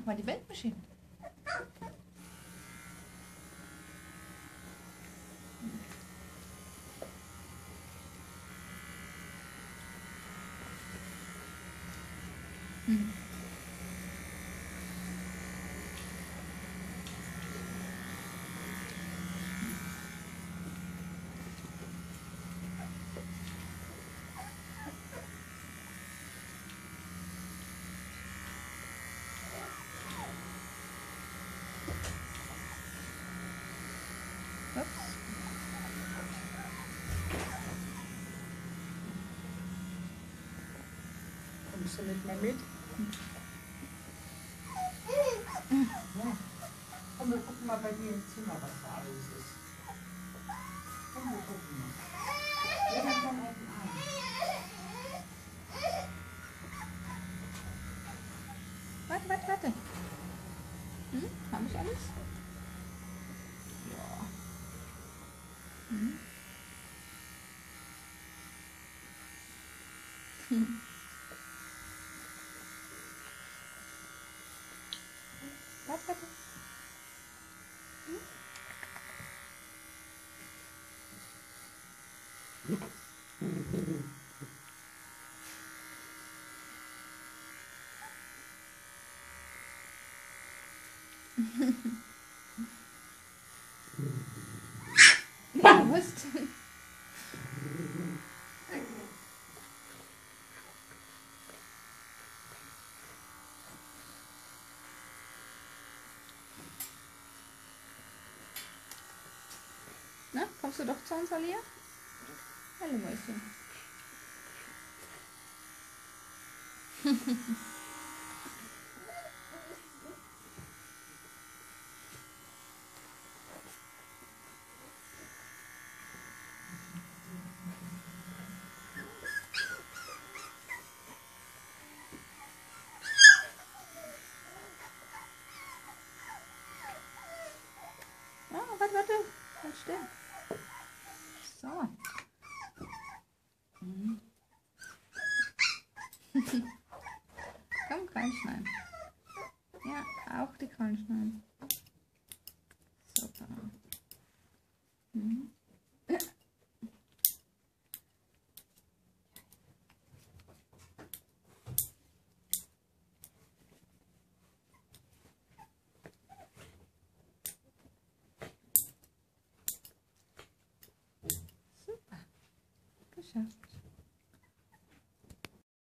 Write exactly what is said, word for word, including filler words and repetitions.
mal die Windmaschine. Hm. Ups. Kommst du nicht mehr mit? Ja. Komm, wir gucken mal bei dir im Zimmer, was da alles ist. Komm, wir gucken mal. Ja, dann komm auf den Arm. Warte, warte, warte. Hm? Habe ich alles? Ja. Hm. Hm. Warte, warte. Hm? Was denn? Na, kommst du doch zu uns, Alia? Hallo, Mäuschen. Ah, warte, warte. Halt still. So. Mhm. Komm, reinschneiden. Ja, auch die Krallen schneiden. Super. Mhm. Super. Geschafft.